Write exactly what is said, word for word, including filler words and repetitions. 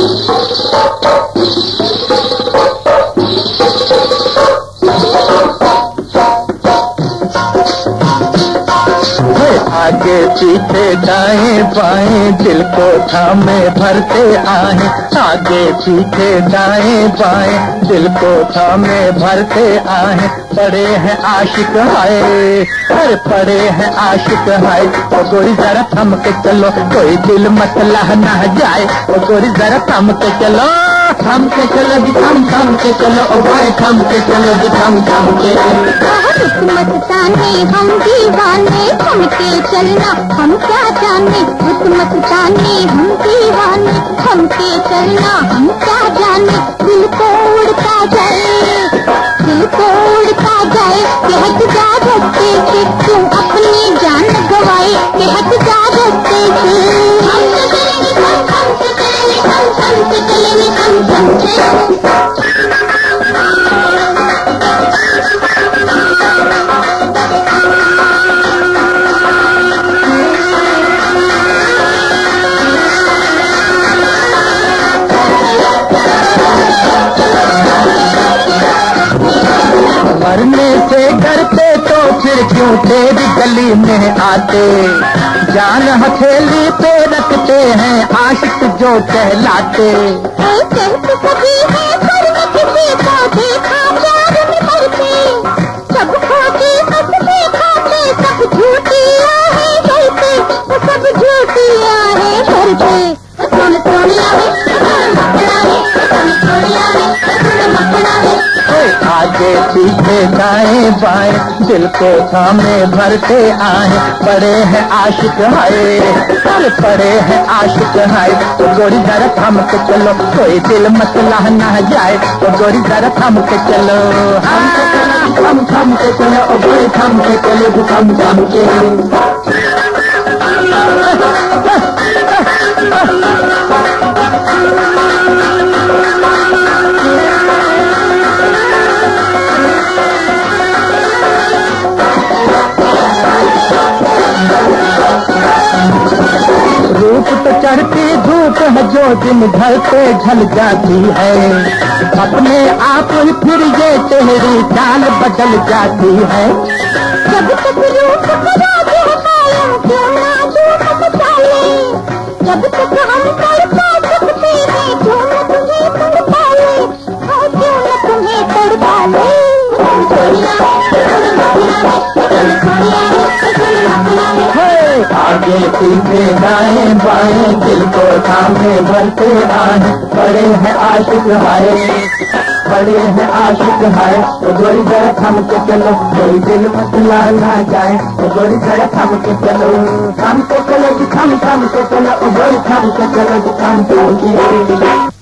आगे पीछे दाएं बाएं दिल को थामे भरते आए, आगे पीछे दाएं बाएं दिल को थामे भरते आए। पड़े हैं आशिक हाय, हर पड़े हैं आशिक हाय। ओ गोरी जरा थम के चलो, कोई दिल मतला ना जाए। ओ गोरी जरा थम के चलो, थम के चलो जी, थम थम के चलो। ओ गोरी थम के चलो जी, थम थम के। मस्ताने हम दीवाने, थम के चलना हम क्या जाने। मस्ताने हम दीवाने, थम के चलना हम क्या जाने। दिल को उड़ता जाए, दिल को उड़ता जाए। कि हट जा रस्ते से, क्यों अपनी जान गवाए। कि हट जा रस्ते से। हम तो चलेंगे, हम हम से चलेंगे, हम हम से चलेंगे, हम हम मरने से डरते तो फिर क्यों तेरी गली में आते। जान हथेली पे रखते हैं आशिक जो कहलाते। सभी है पर न किसी को देखा प्यार में मरते। सब खोटे सब दिखाते, सब झूठिया है कहते। सब झूठिया है करते। सुन सोनिया है, आगे पीछे दाएं बाएं दिल को थामे भरते आए। पड़े हैं आशिक हाय, पर पड़े हैं आशिक हाय। तो गोरी जरा थम के चलो, कोई दिल मतला ना जाए। तो गोरी जरा थम के चलो, हम थम के चलो। ओ गोरी थम के चलो, थम थम के। रूप तो चढ़ती धूप है जो दिन ढल पे ढल जाती है। अपने आप ही फिर ये तेरी चाल बदल जाती है। जब तक रूप खराब है कायम, क्यों ना धूप मचाले। जब तक हम तड़पा सकते हैं, क्यों न तुम्हें तड़पा ले। हाँ क्यों न तुम्हें तड़पा ले। आगे पीछे दाएं बाएं दिल को थामे भरते आए। बड़े हैं आशिक हाय, बड़े हैं आशिक हाय। तो गोरी जरा थम के चलो, कोई दिल मतला ना जाए। तो गोरी जरा थम के चलो, थम के चलो जी, थम थम के चलो। गोरी थम के चलो जी, थम थम के।